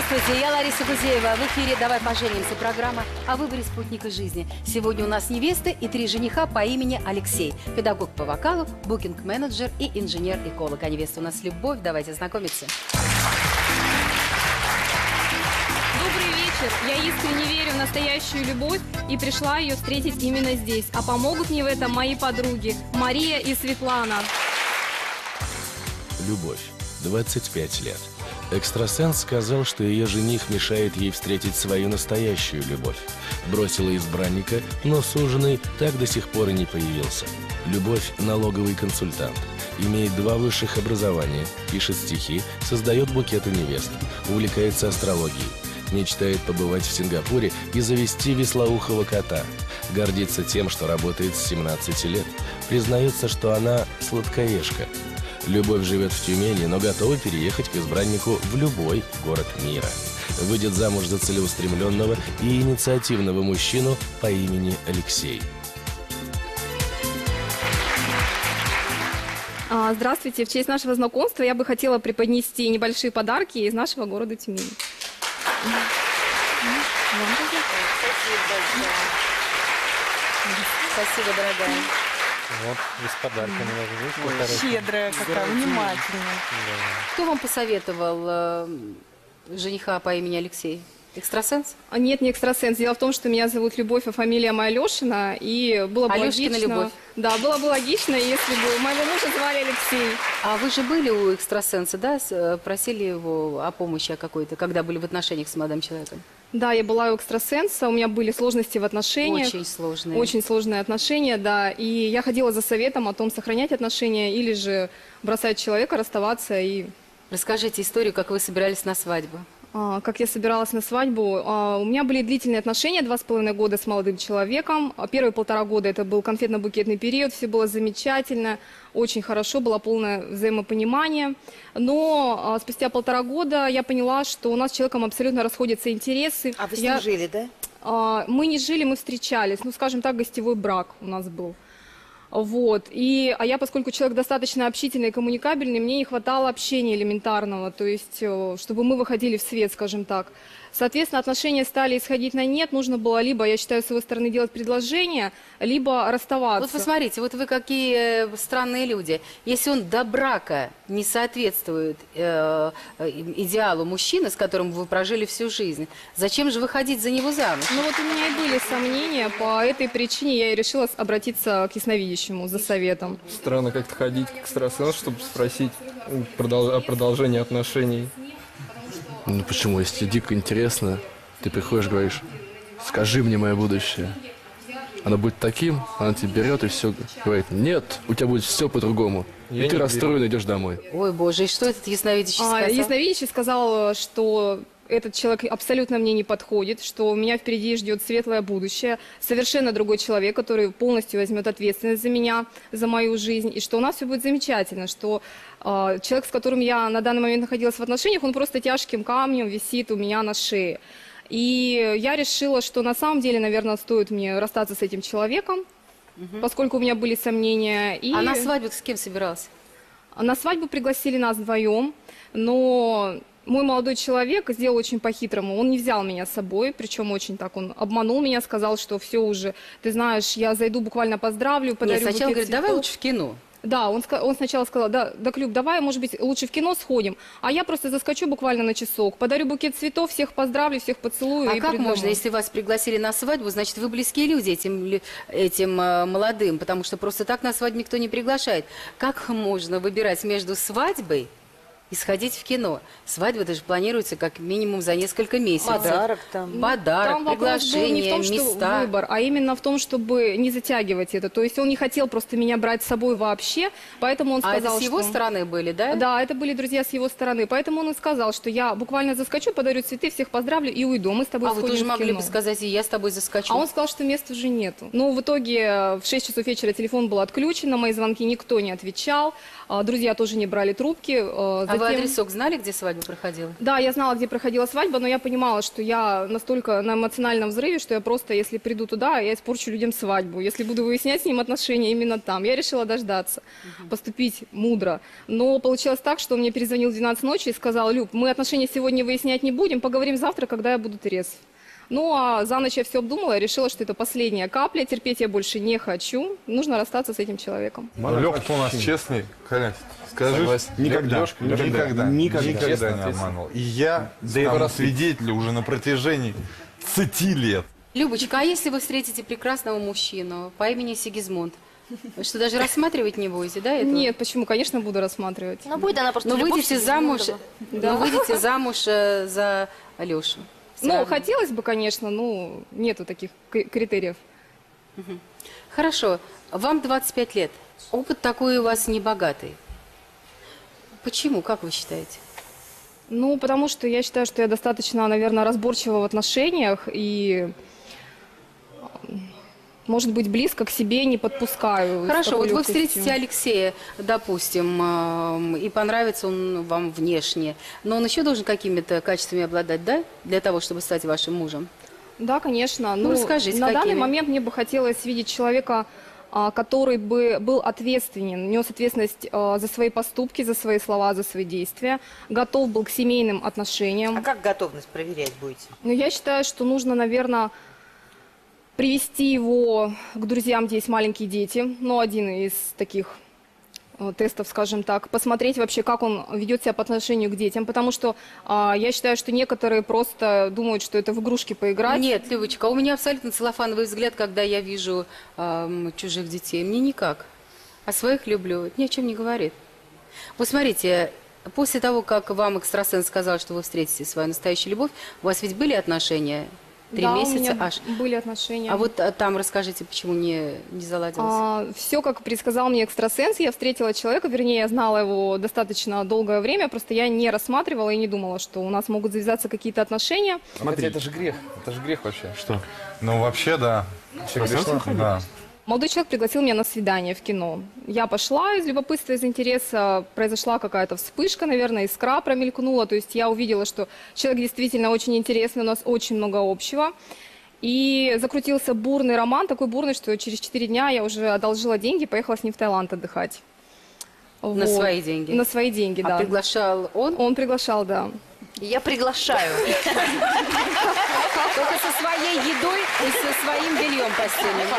Здравствуйте, я Лариса Гузеева. В эфире «Давай поженимся» программа о выборе спутника жизни. Сегодня у нас невеста и 3 жениха по имени Алексей. Педагог по вокалу, букинг-менеджер и инженер-эколог. А невеста у нас Любовь. Давайте знакомиться. Добрый вечер. Я искренне верю в настоящую любовь и пришла ее встретить именно здесь. А помогут мне в этом мои подруги Мария и Светлана. Любовь, 25 лет. Экстрасенс сказал, что ее жених мешает ей встретить свою настоящую любовь. Бросила избранника, но суженый так до сих пор и не появился. Любовь – налоговый консультант. Имеет 2 высших образования, пишет стихи, создает букеты невест, увлекается астрологией. Мечтает побывать в Сингапуре и завести вислоухого кота. Гордится тем, что работает с 17 лет. Признается, что она сладкоежка. Любовь живет в Тюмени, но готова переехать к избраннику в любой город мира. Выйдет замуж за целеустремленного и инициативного мужчину по имени Алексей. Здравствуйте. В честь нашего знакомства я бы хотела преподнести небольшие подарки из нашего города Тюмени. Спасибо, дорогая. Вот, без подарка не должна быть. Щедрая какая, внимательная. Да. Кто вам посоветовал жениха по имени Алексей? Экстрасенс? Нет, не экстрасенс. Дело в том, что меня зовут Любовь, а фамилия моя Алешина. И было бы Алешкина логично... Любовь. Да, было бы логично, если бы моего мужа звали Алексей. А вы же были у экстрасенса, да? Просили его о помощи какой-то, когда были в отношениях с молодым человеком? Да, я была у экстрасенса, у меня были сложности в отношениях. Очень сложные. Очень сложные отношения, да. И я ходила за советом о том, сохранять отношения или же бросать человека, расставаться. И... Расскажите историю, как вы собирались на свадьбу. Как я собиралась на свадьбу. У меня были длительные отношения, 2,5 года с молодым человеком. Первые 1,5 года это был конфетно-букетный период, все было замечательно, очень хорошо, было полное взаимопонимание. Но спустя 1,5 года я поняла, что у нас с человеком абсолютно расходятся интересы. А вы с ним жили, да? Мы не жили, мы встречались, ну, скажем так, гостевой брак у нас был. Вот. А я, поскольку человек достаточно общительный и коммуникабельный, мне не хватало общения элементарного, то есть, чтобы мы выходили в свет, скажем так. Соответственно, отношения стали исходить на нет, нужно было либо, я считаю, с его стороны делать предложение, либо расставаться. Вот посмотрите, вот вы какие странные люди. Если он до брака не соответствует идеалу мужчины, с которым вы прожили всю жизнь, зачем же выходить за него замуж? Ну вот у меня и были сомнения, по этой причине я и решила обратиться к ясновидящему за советом. Странно как-то ходить к экстрасенсу, чтобы спросить о продолжении отношений. Ну почему? Если тебе дико интересно, ты приходишь, говоришь, скажи мне мое будущее. Оно будет таким, она тебя берет и все говорит, нет, у тебя будет все по-другому. И ты расстроенно идешь домой. Ой, боже, и что этот ясновидящий сказал? Ясновидящий сказал, что этот человек абсолютно мне не подходит, что меня впереди ждет светлое будущее, совершенно другой человек, который полностью возьмет ответственность за меня, за мою жизнь, и что у нас все будет замечательно, что человек, с которым я на данный момент находилась в отношениях, он просто тяжким камнем висит у меня на шее. И я решила, что на самом деле, наверное, стоит мне расстаться с этим человеком, поскольку у меня были сомнения. И... А на свадьбу с кем собирался? На свадьбу пригласили нас вдвоем, но мой молодой человек сделал очень по-хитрому. Он не взял меня с собой, причем очень так он обманул меня, сказал, что все уже, ты знаешь, я зайду, буквально поздравлю, подарю Нет, сначала букет говорит, давай цветов. лучше в кино. Да, он сначала сказал, да, Люб, давай, может быть, лучше в кино сходим, а я просто заскочу буквально на часок, подарю букет цветов, всех поздравлю, всех поцелую. А и как приду можно, домой. если вас пригласили на свадьбу, значит, вы близкие люди этим молодым, потому что просто так на свадьбу никто не приглашает. Как можно выбирать между свадьбой и сходить в кино? Свадьба даже планируется как минимум за несколько месяцев. Подарок там. Подарок, Там вопрос был приглашение, не в том, что места. выбор, а именно в том, чтобы не затягивать это. То есть он не хотел просто меня брать с собой вообще, поэтому он А сказал, это с его что... стороны были, да? Да, это были друзья с его стороны, поэтому он и сказал, что я буквально заскочу, подарю цветы, всех поздравлю и уйду. Мы с тобой А вы сходим тоже в могли кино. бы сказать, и я с тобой заскочу. А он сказал, что места уже нету. Ну, в итоге в 6 часов вечера телефон был отключен, на мои звонки никто не отвечал, друзья тоже не брали трубки. А вы затем... адресок знали, где свадьба проходила? Да, я знала, где проходила свадьба, но я понимала, что я настолько на эмоциональном взрыве, что я просто, если приду туда, я испорчу людям свадьбу. Если буду выяснять с ним отношения именно там. Я решила дождаться, поступить мудро. Но получилось так, что он мне перезвонил в 12 ночи и сказал: Люб, мы отношения сегодня выяснять не будем, поговорим завтра, когда я буду трезв. Ну, а за ночь я все обдумала и решила, что это последняя капля, терпеть я больше не хочу, нужно расстаться с этим человеком. Лёшка у нас честный, Коля, скажи, Согласен. никогда, Лёшка, никогда не обманул. И я стану свидетелю уже на протяжении 30 лет. Любочка, а если вы встретите прекрасного мужчину по имени Сигизмунд, вы что, даже рассматривать не будете, да? этого? Нет, почему? Конечно, буду рассматривать. Ну, будет она просто Но любовь выйдете замуж, Сигизмундова. выйдете замуж за Алешу. Ну, хотелось бы, конечно, но нету таких критериев. Хорошо, вам 25 лет, опыт такой у вас небогатый. Почему, как вы считаете? Ну, потому что я считаю, что я достаточно, наверное, разборчива в отношениях и, может быть, близко к себе не подпускаю. с Хорошо, такой вот вы легкостью. встретите Алексея, допустим, и понравится он вам внешне, но он еще должен какими-то качествами обладать, да, для того, чтобы стать вашим мужем? Да, конечно. Ну, расскажите, на данный какими? момент мне бы хотелось видеть человека, который бы был ответственен, нес ответственность за свои поступки, за свои слова, за свои действия, готов был к семейным отношениям. А как готовность проверять будете? Но я считаю, что нужно, наверное, привести его к друзьям, где есть маленькие дети, ну, один из таких тестов, скажем так, посмотреть вообще, как он ведет себя по отношению к детям, потому что я считаю, что некоторые просто думают, что это в игрушки поиграть. Нет, Любочка, у меня абсолютно целлофановый взгляд, когда я вижу чужих детей. Мне никак. А своих люблю. Это ни о чем не говорит. Вот смотрите, после того, как вам экстрасенс сказал, что вы встретите свою настоящую любовь, у вас ведь были отношения? 3 Да, месяца у меня аж. были отношения. А вот там расскажите, почему не заладилось? Все, как предсказал мне экстрасенс, я встретила человека, вернее, я знала его достаточно долгое время, просто я не рассматривала и не думала, что у нас могут завязаться какие-то отношения. Смотри, это же грех вообще. Что? Ну, вообще, да. Да. Молодой человек пригласил меня на свидание в кино. Я пошла из любопытства, из интереса, произошла какая-то вспышка, наверное, искра промелькнула, то есть я увидела, что человек действительно очень интересный, у нас очень много общего. И закрутился бурный роман, такой бурный, что через 4 дня я уже одолжила деньги, поехала с ним в Таиланд отдыхать. На Вот. свои деньги? На свои деньги, да. А приглашал он? Он приглашал, да. Я приглашаю. Только со своей едой и со своим бельем постельным.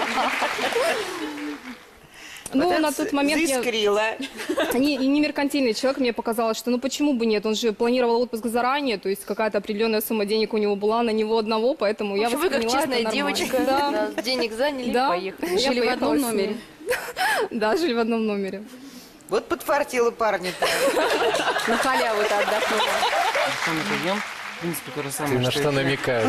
Ну, на тот момент я Заискрила. не меркантильный человек, мне показалось, что ну почему бы нет, он же планировал отпуск заранее, то есть какая-то определенная сумма денег у него была на него одного, поэтому я В общем, вы как восприняла это честная нормально. девочка. Да. Денег заняли, Да. поехали. Я Жили в поехала одном с ним. номере? Да, жили в одном номере. Вот подфартило парня-то. На халяву-то отдохнула. Что мы поем? В принципе, то же Ты самое, на что и я. намекаешь?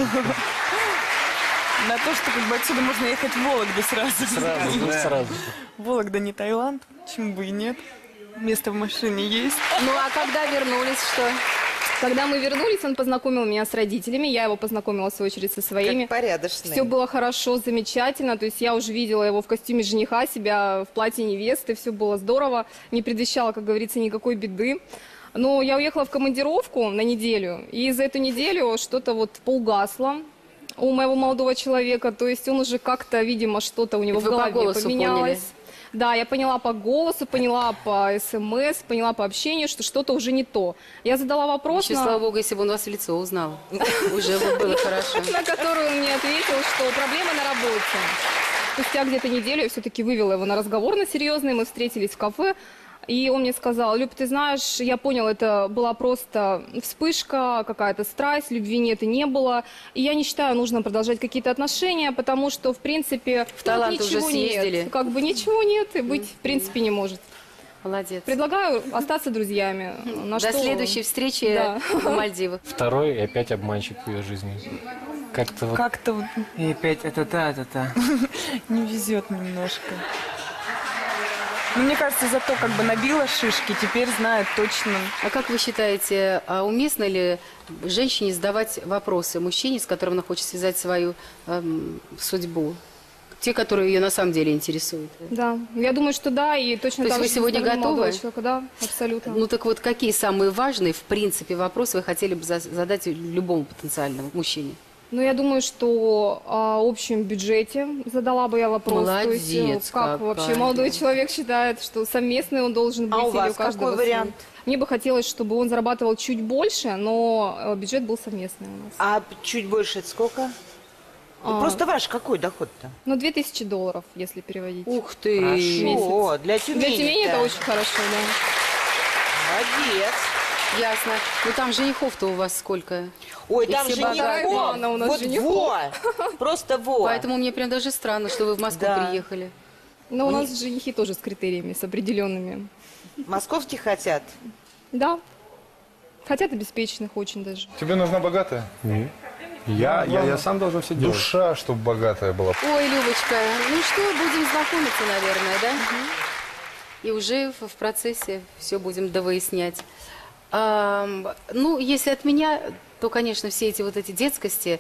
На то, что как бы отсюда можно ехать в Вологду сразу. Сразу. Вологда не Таиланд, почему бы и нет. Место в машине есть. Ну, а когда вернулись, что? Когда мы вернулись, он познакомил меня с родителями, я его познакомила, в свою очередь, со своими. Как порядочный. Все было хорошо, замечательно, то есть я уже видела его в костюме жениха, себя в платье невесты, все было здорово, не предвещало, как говорится, никакой беды. Но я уехала в командировку на неделю, и за эту неделю что-то вот поугасло у моего молодого человека, то есть он уже как-то, видимо, что-то у него Вы в по голове голосу поменялось. поняли? Да, я поняла по голосу, поняла по СМС, поняла по общению, что что-то уже не то. Я задала вопрос, Еще, слава богу, если бы он вас в лицо узнал. Уже бы было хорошо. на который он мне ответил, что проблема на работе. Спустя где-то неделю я все-таки вывела его на разговор на серьезный, мы встретились в кафе, и он мне сказал: Люб, ты знаешь, я понял, это была просто вспышка, какая-то страсть, любви нет и не было, и я не считаю нужно продолжать какие-то отношения, потому что, в принципе, В Таиланд уже ничего съездили. нет, как бы ничего нет и быть, в принципе, не может. Молодец. Предлагаю остаться друзьями. На До что- следующей встречи Да. в Мальдивах. Второй и опять обманщик в ее жизни. Как-то вот... Как-то вот И опять это-та. не везет немножко. Но мне кажется, зато как бы набила шишки, теперь знает точно. А как вы считаете, а уместно ли женщине задавать вопросы мужчине, с которым она хочет связать свою судьбу? Те, которые ее на самом деле интересуют. Да, я думаю, что да, и точно То есть так вы же сегодня со стороны молодого готовы? человека. Да, абсолютно. Ну так вот, какие самые важные, в принципе, вопросы вы хотели бы задать любому потенциальному мужчине? Ну, я думаю, что о общем бюджете задала бы я вопрос. То есть, Молодец как какая. вообще молодой человек считает, что совместный он должен быть, А у или вас каждого какой свой? вариант? Мне бы хотелось, чтобы он зарабатывал чуть больше, но бюджет был совместный у нас. А чуть больше это сколько? Просто ваш какой доход-то? Ну, $2000, если переводить. Ух ты! Хорошо, для Тюмени. Для Тюмени это очень хорошо, да. Молодец. Ясно. Ну там женихов-то у вас сколько? Ой, И там все женихов. богатые. У нас Вот женихов. во. Просто во. Поэтому мне прям даже странно, что вы в Москву Да. приехали. Но у нас женихи тоже с критериями, с определенными. Московские хотят. Да. Хотят обеспеченных очень даже. Тебе нужна богатая? Я сам должен все делать. Душа, чтобы богатая была. Ой, Любочка, ну что, будем знакомиться, наверное, да? И уже в процессе все будем довыяснять. Ну, если от меня, то, конечно, все эти вот эти детскости,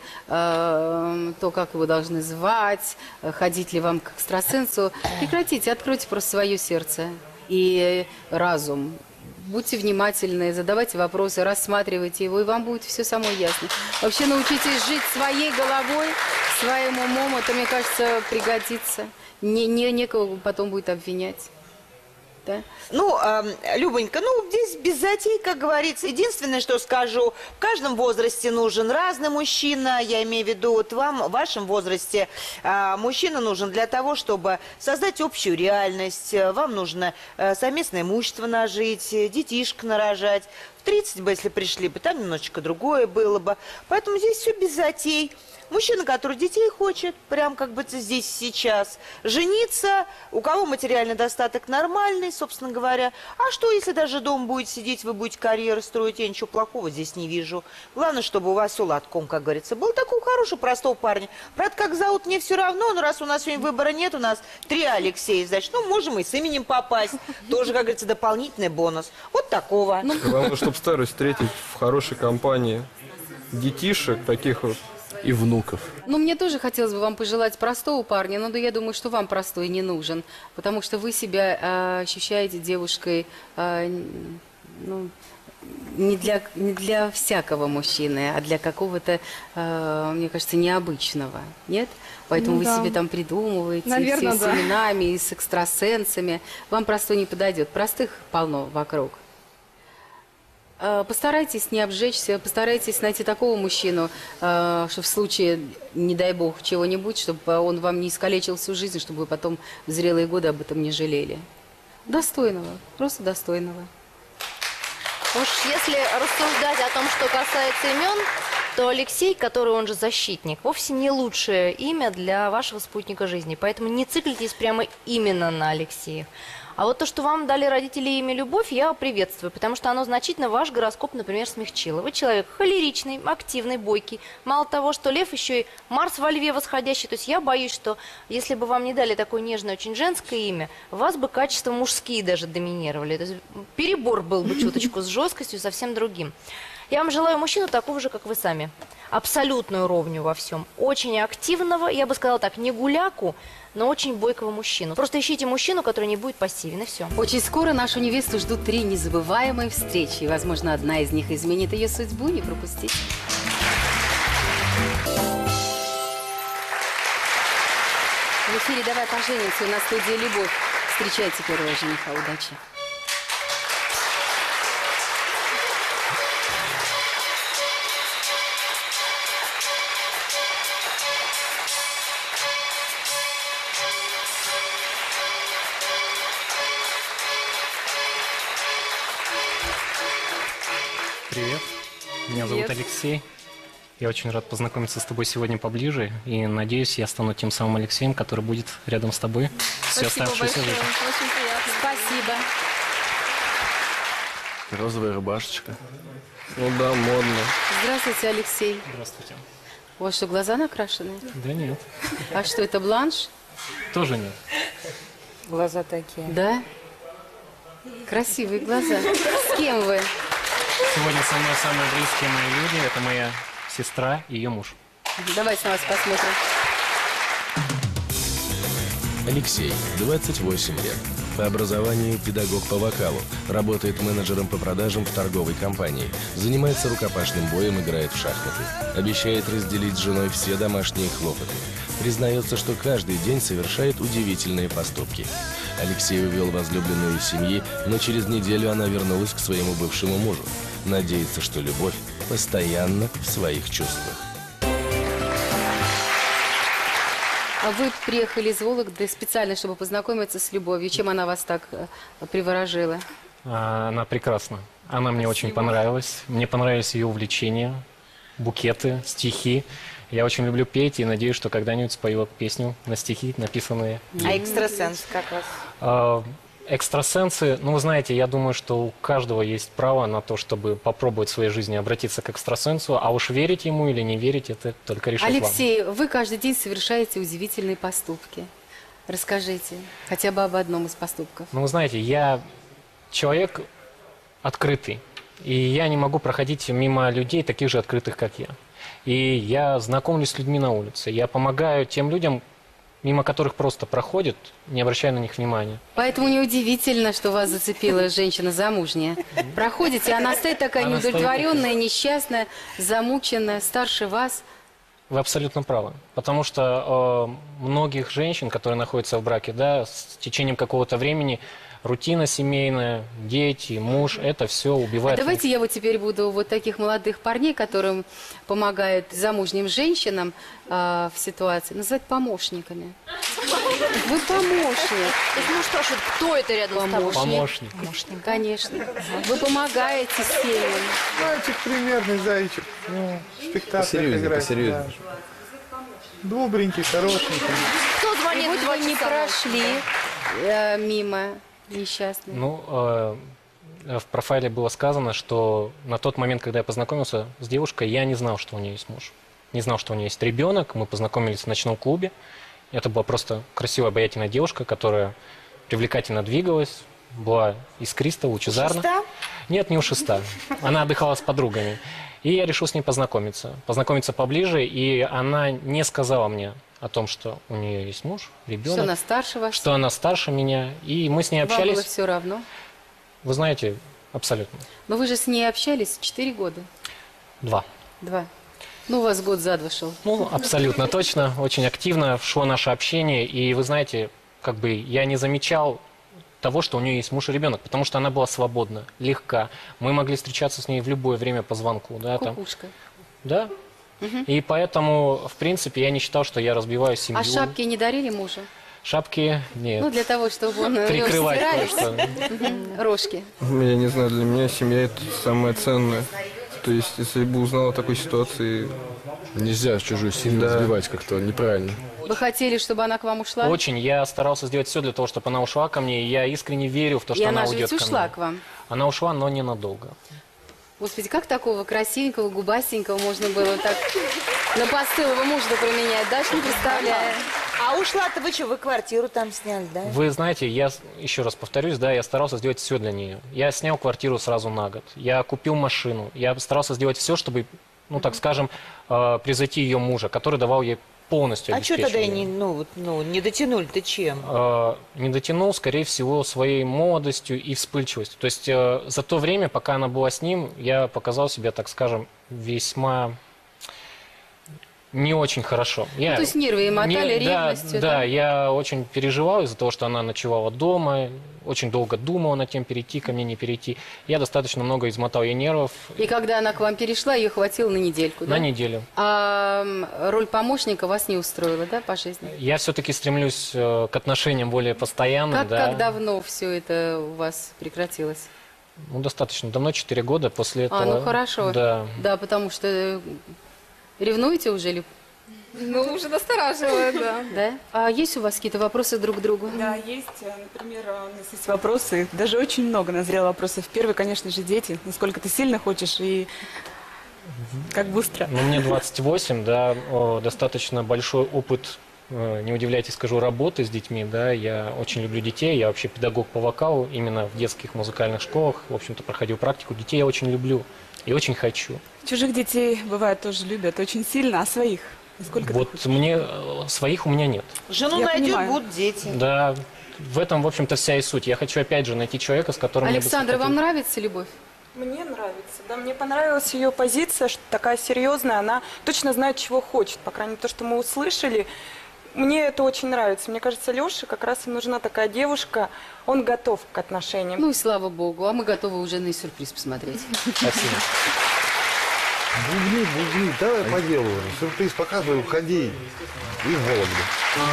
то, как его должны звать, ходить ли вам к экстрасенсу, прекратите, откройте просто свое сердце и разум. Будьте внимательны, задавайте вопросы, рассматривайте его, и вам будет все само ясно. Вообще научитесь жить своей головой, своим умом, это, мне кажется, пригодится. Некого потом будет обвинять. Да? Ну, Любонька, ну, здесь без затей, как говорится. Единственное, что скажу, в каждом возрасте нужен разный мужчина. Я имею в виду, вот вам, в вашем возрасте, мужчина нужен для того, чтобы создать общую реальность. Вам нужно совместное имущество нажить, детишек нарожать. В 30 бы, если пришли бы, там немножечко другое было бы. Поэтому здесь все без затей. Мужчина, который детей хочет, прям как бы здесь сейчас, жениться, у кого материальный достаток нормальный, собственно говоря. А что, если даже дома будет сидеть, вы будете карьеру строить, я ничего плохого здесь не вижу. Главное, чтобы у вас все лотком, как говорится. Был такого хорошего, простого парня. Правда, как зовут, мне все равно, но раз у нас сегодня выбора нет, у нас 3 Алексея, значит, ну, можем и с именем попасть. Тоже, как говорится, дополнительный бонус. Вот такого. Главное, чтобы старость встретить в хорошей компании детишек, таких вот. И внуков. Ну, мне тоже хотелось бы вам пожелать простого парня, но да, я думаю, что вам простой не нужен, потому что вы себя ощущаете девушкой, ну, не для всякого мужчины, а для какого-то, мне кажется, необычного, нет? Поэтому Ну да. вы себе там придумываете, Наверное, все с да. именами, и с экстрасенсами. Вам простой не подойдет, простых полно вокруг. Постарайтесь не обжечься, постарайтесь найти такого мужчину, что в случае, не дай бог, чего-нибудь, чтобы он вам не искалечил всю жизнь, чтобы вы потом в зрелые годы об этом не жалели. Достойного, просто достойного. Уж если рассуждать о том, что касается имен, то Алексей, который он же защитник, вовсе не лучшее имя для вашего спутника жизни. Поэтому не циклитесь прямо именно на Алексеев. А вот то, что вам дали родители имя Любовь, я приветствую, потому что оно значительно ваш гороскоп, например, смягчило. Вы человек холеричный, активный, бойкий. Мало того, что Лев, еще и Марс во Льве восходящий. То есть я боюсь, что если бы вам не дали такое нежное, очень женское имя, у вас бы качества мужские даже доминировали. То есть перебор был бы чуточку с жесткостью, совсем другим. Я вам желаю мужчину такого же, как вы сами. Абсолютную ровню во всем. Очень активного, я бы сказала так, не гуляку, но очень бойкого мужчину. Просто ищите мужчину, который не будет пассивен, и все. Очень скоро нашу невесту ждут 3 незабываемые встречи, и, возможно, одна из них изменит ее судьбу, не пропустите. В эфире «Давай поженимся», у нас в студии Любовь. Встречайте первого жениха. Удачи. Привет, меня зовут Алексей. Я очень рад познакомиться с тобой сегодня поближе. И надеюсь, я стану тем самым Алексеем, который будет рядом с тобой всю оставшуюся жизнь. Очень приятно. Спасибо. Розовая рубашечка. Ну да, модно. Здравствуйте, Алексей. Здравствуйте. У вас что, глаза накрашены? Да нет, А что, это бланш? тоже нет. Глаза такие. Да? Красивые глаза. С кем вы? Сегодня со мной самые близкие мои люди. Это моя сестра и ее муж. Давайте на вас посмотрим. Алексей, 28 лет. По образованию педагог по вокалу. Работает менеджером по продажам в торговой компании. Занимается рукопашным боем, играет в шахматы. Обещает разделить с женой все домашние хлопоты. Признается, что каждый день совершает удивительные поступки. Алексей увел возлюбленную из семьи, но через неделю она вернулась к своему бывшему мужу. Надеется, что любовь постоянно в своих чувствах. А вы приехали из Вологды специально, чтобы познакомиться с любовью. Чем она вас так приворожила? Она прекрасна. Она мне очень понравилась. Мне понравились ее увлечения, букеты, стихи. Я очень люблю петь и надеюсь, что когда-нибудь спою песню на стихи, написанные. А экстрасенс как вас? Экстрасенсы, ну, вы знаете, я думаю, что у каждого есть право на то, чтобы попробовать в своей жизни обратиться к экстрасенсу, а уж верить ему или не верить, это только решать вам. Алексей, вы каждый день совершаете удивительные поступки. Расскажите хотя бы об одном из поступков. Ну, вы знаете, я человек открытый, и я не могу проходить мимо людей, таких же открытых, как я. И я знакомлюсь с людьми на улице, я помогаю тем людям, мимо которых просто проходят, не обращая на них внимания. Поэтому неудивительно, что вас зацепила женщина замужняя. Проходите, она стоит такая неудовлетворенная, несчастная, замученная, старше вас. Вы абсолютно правы. Потому что многих женщин, которые находятся в браке, да, с течением какого-то времени, рутина семейная, дети, муж, это все убивает. А давайте я вот теперь буду вот таких молодых парней, которым помогают замужним женщинам в ситуации, называть помощниками. Вы помощник. То есть муж спрашивает, кто это рядом с тобой? Помощник. Конечно. Вы помогаете семьям. Мальчик примерный, зайчик. Ну, спектакль Посерьезнее, играть. посерьезнее. Да. Добренький, хорошенький. Кто звонит? И вот в 2 вы не часа прошли мимо несчастных. Ну, в профайле было сказано, что на тот момент, когда я познакомился с девушкой, я не знал, что у нее есть муж. Не знал, что у нее есть ребенок. Мы познакомились в ночном клубе. Это была просто красивая, обаятельная девушка, которая привлекательно двигалась, была искриста, лучезарна. Ушиста? Нет, не ушиста. Она отдыхала с подругами. И я решил с ней познакомиться поближе, и она не сказала мне о том, что у нее есть муж, ребенок. Что она старше вас? Что она старше меня. И мы с ней Вам общались. было все равно? Вы знаете, абсолютно. Но вы же с ней общались 4 года. 2. 2. Ну, у вас год за 2 шел. Ну, абсолютно точно. Очень активно шло наше общение. И вы знаете, как бы я не замечал того, что у нее есть муж и ребенок, потому что она была свободна, легка. Мы могли встречаться с ней в любое время по звонку. Да, Кукушка. Да. И поэтому, в принципе, я не считал, что я разбиваю семью. А шапки не дарили мужу? Шапки нет. Ну, для того, чтобы он прикрывать стирались. кое-что. Рожки. Я не знаю, для меня семья это самое ценное. То есть, если бы узнал о такой ситуации... Нельзя чужую семью разбивать как-то неправильно. Вы хотели, чтобы она к вам ушла? Очень. Я старался сделать все для того, чтобы она ушла ко мне. И я искренне верю в то, что И она она же уйдет ведь ко ушла мне. к вам. Она ушла, но ненадолго. Господи, как такого красивенького, губастенького можно было так на постылого мужа променять? Даже не представляю. А ушла-то вы что, вы квартиру там сняли, да? Вы знаете, я еще раз повторюсь, да, я старался сделать все для нее. Я снял квартиру сразу на год. Я купил машину. Я старался сделать все, чтобы, ну, так скажем, превзойти ее мужа, который давал ей полностью А что тогда обеспечивание. не дотянули? Ты чем? Не дотянул, скорее всего, своей молодостью и вспыльчивостью. То есть за то время, пока она была с ним, я показал себя, так скажем, весьма не очень хорошо. Ну, то есть нервы ей мотали ревностью, да, я очень переживал из-за того, что она ночевала дома, очень долго думала над тем, перейти ко мне, не перейти. Я достаточно много измотал ей нервов. И когда она к вам перешла, ее хватило на недельку, да? На неделю. А роль помощника вас не устроила, да, по жизни? Я все-таки стремлюсь к отношениям более постоянным. Как давно все это у вас прекратилось? Ну, достаточно давно, 4 года после этого. Ну хорошо. Да. Да, потому что ревнуете уже или... Ну, уже настораживает, да. Да? А есть у вас какие-то вопросы друг к другу? Да, есть. Например, у нас есть вопросы. Даже очень много назрело вопросов. Первый, конечно же, дети. Насколько ты сильно хочешь и как быстро. Ну, мне 28, да, достаточно большой опыт, не удивляйтесь, скажу, работы с детьми, да. Я очень люблю детей. Я вообще педагог по вокалу, именно в детских музыкальных школах. В общем-то, проходил практику. Детей я очень люблю и очень хочу. Чужих детей, бывает, тоже любят очень сильно, а своих? Насколько Вот мне, своих у меня нет. Жену Я найдет, понимаю. будут дети. Да, в этом, в общем-то, вся и суть. Я хочу, опять же, найти человека, с которым мне бы Александра, вам захотелось. нравится любовь? Мне нравится, да, мне понравилась ее позиция, что такая серьезная, она точно знает, чего хочет, по крайней мере, то, что мы услышали. Мне это очень нравится. Мне кажется, Леше как раз и нужна такая девушка, он готов к отношениям. Ну и слава богу, а мы готовы уже на сюрприз посмотреть. Спасибо. Бугни, давай по делу. Сюрприз показывай, уходи. И в Вологду.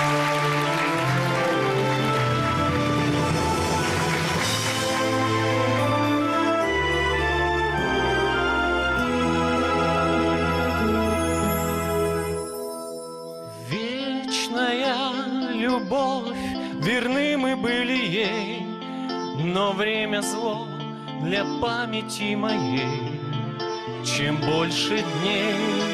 Вечная любовь, верны мы были ей, но время зло для памяти моей. Чем больше дней,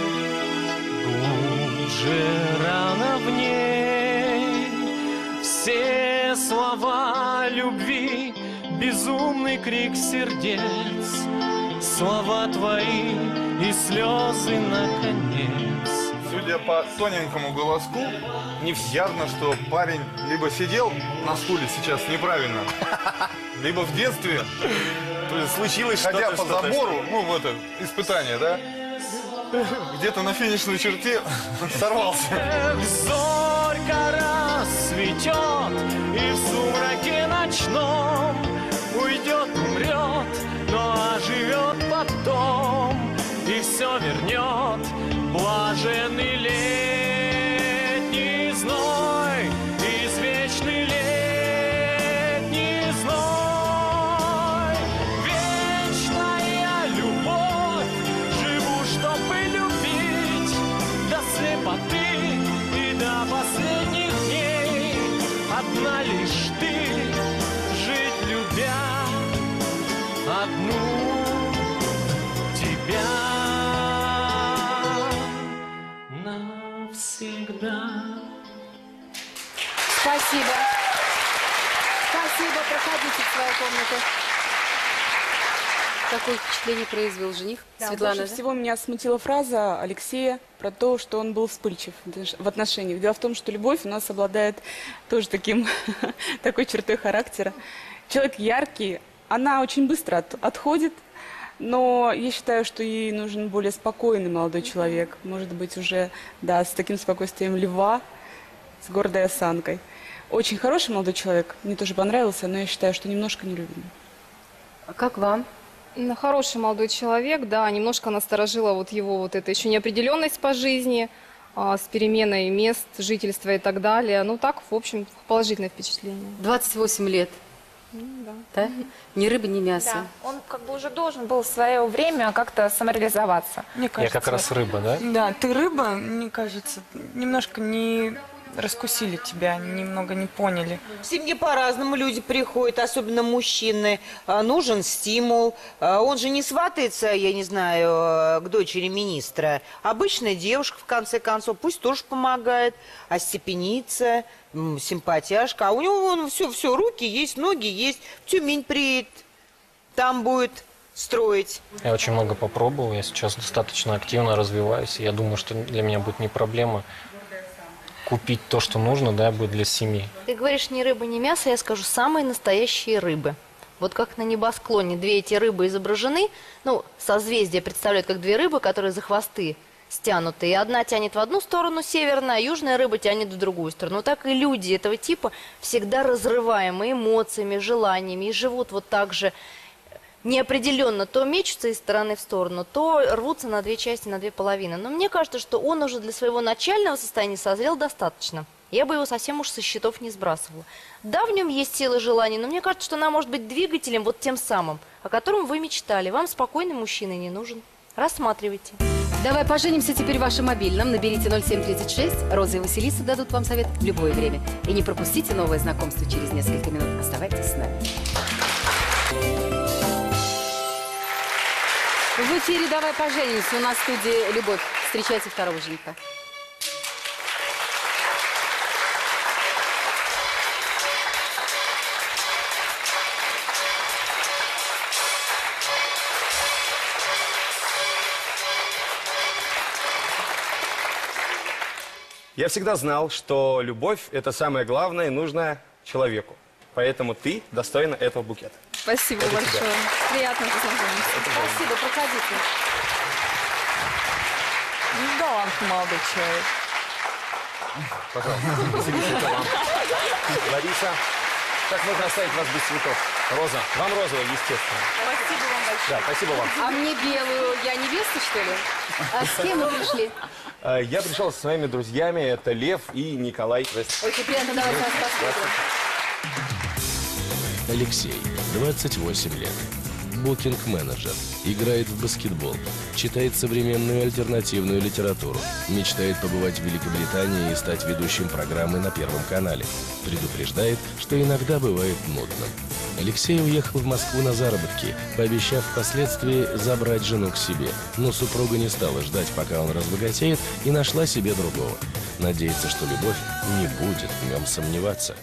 глубже рана в ней. Все слова любви, безумный крик сердец, слова твои и слезы наконец. Судя по тоненькому голоску, явно, что парень либо сидел на стуле сейчас неправильно, либо в детстве, то есть случилось, ходя по забору, ну, в это испытание, да, где-то на финишной черте сорвался. Зорька расцветет, и в сумраке ночном уйдет, умрет, но оживет потом, и все вернет блаженный летний зной, извечный летний зной. Вечная любовь, живу, чтобы любить до слепоты и до последних дней. Одна лишь ты, жить любя, одну тебя. Навсегда. Спасибо. Спасибо, проходите в свою комнату. Какое впечатление произвел жених? Да, Светлана, больше всего меня смутила фраза Алексея про то, что он был вспыльчив в отношениях. Дело в том, что любовь у нас обладает тоже такой чертой характера. Человек яркий, она очень быстро отходит, но я считаю, что ей нужен более спокойный молодой человек. Может быть, уже, да, с таким спокойствием льва, с гордой осанкой. Очень хороший молодой человек, мне тоже понравился, но я считаю, что немножко нелюбимый. А как вам? Ну, хороший молодой человек, да, немножко насторожила вот его вот эта еще неопределенность по жизни, с переменой мест жительства и так далее. Ну так, в общем, положительное впечатление. 28 лет. Да? Ни рыбы, ни мяса. Да, он как бы уже должен был в свое время как-то самореализоваться. Мне Я кажется, как раз рыба, да? Да, ты рыба, мне кажется, немножко не раскусили тебя, немного не поняли. В семье по-разному люди приходят, особенно мужчины. Нужен стимул. Он же не сватается, я не знаю, к дочери министра. Обычная девушка, в конце концов, пусть тоже помогает, остепенится, симпатяшка. А у него вон все, руки есть, ноги есть. В Тюмень приедет, там будет строить. Я очень много попробовал, я сейчас достаточно активно развиваюсь, и я думаю, что для меня будет не проблема купить то, что нужно, да, будет для семьи. Ты говоришь ни рыба, ни мясо, я скажу самые настоящие рыбы. Вот как на небосклоне две эти рыбы изображены, ну, созвездие представляют как две рыбы, которые за хвосты стянуты. И одна тянет в одну сторону северная, а южная рыба тянет в другую сторону. Так и люди этого типа всегда разрываемы эмоциями, желаниями и живут вот так же неопределенно. То мечутся из стороны в сторону, то рвутся на две части, на две половины. Но мне кажется, что он уже для своего начального состояния созрел достаточно. Я бы его совсем уж со счетов не сбрасывала. Да, в нем есть сила желания, но мне кажется, что она может быть двигателем вот тем самым, о котором вы мечтали. Вам спокойный мужчина не нужен. Рассматривайте. Давай поженимся теперь в вашем мобильном. Наберите 0736. Роза и Василиса дадут вам совет в любое время. И не пропустите новое знакомство через несколько минут. Оставайтесь с нами. В эфире «Давай поженимся». У нас в студии Любовь. Встречайте второго жениха. Я всегда знал, что любовь – это самое главное и нужное человеку. Поэтому ты достойна этого букета. Спасибо Это большое. тебя. Приятно познакомиться. Спасибо, проходите. Галантный молодой человек. Пожалуйста, веселись, это вам. Лариса, как можно оставить вас без цветов? Роза. Вам розовая, естественно. Спасибо вам большое. Да, спасибо вам. А мне белую, я невеста, что ли? А с кем вы пришли? Я пришел со своими друзьями, это Лев и Николай. Очень приятно, давайте вас посмотрим. Алексей, 28 лет. Букинг-менеджер. Играет в баскетбол. Читает современную альтернативную литературу. Мечтает побывать в Великобритании и стать ведущим программы на Первом канале. Предупреждает, что иногда бывает нудно. Алексей уехал в Москву на заработки, пообещав впоследствии забрать жену к себе. Но супруга не стала ждать, пока он разбогатеет, и нашла себе другого. Надеется, что любовь не будет в нем сомневаться.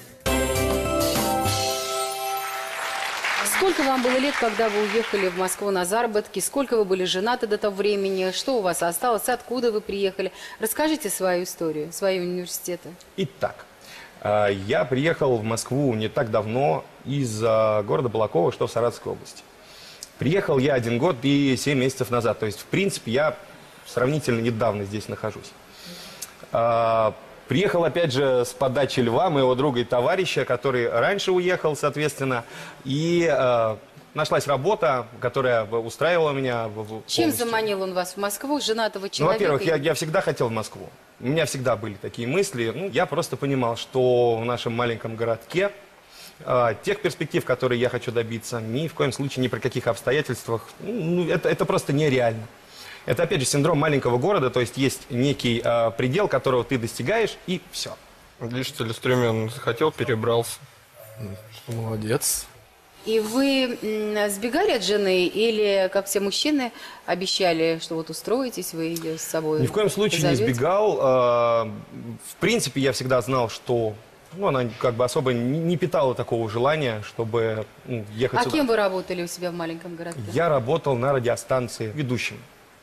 Сколько вам было лет, когда вы уехали в Москву на заработки? Сколько вы были женаты до того времени? Что у вас осталось? Откуда вы приехали? Расскажите свою историю, своего университета. Итак, я приехал в Москву не так давно из города Балаково, что в Саратовской области. Приехал я 1 год и 7 месяцев назад. То есть, в принципе, я сравнительно недавно здесь нахожусь. Приехал, опять же, с подачи Льва, моего друга и товарища, который раньше уехал, соответственно. И нашлась работа, которая устраивала меня полностью. Чем заманил он вас в Москву, женатого Ну, человека? во-первых, я всегда хотел в Москву. У меня всегда были такие мысли. Ну, я просто понимал, что в нашем маленьком городке тех перспектив, которые я хочу добиться, ни в коем случае, ни при каких обстоятельствах, это просто нереально. Это, опять же, синдром маленького города, то есть есть некий предел, которого ты достигаешь, и все. Лишь целеустременно захотел, перебрался. Молодец. И вы сбегали от жены или, как все мужчины, обещали, что вот устроитесь, вы ее с собой Ни в коем случае позовете? не сбегал. В принципе, я всегда знал, что она как бы особо не питала такого желания, чтобы ехать А сюда. кем вы работали у себя в маленьком городке? Я работал на радиостанции ведущим.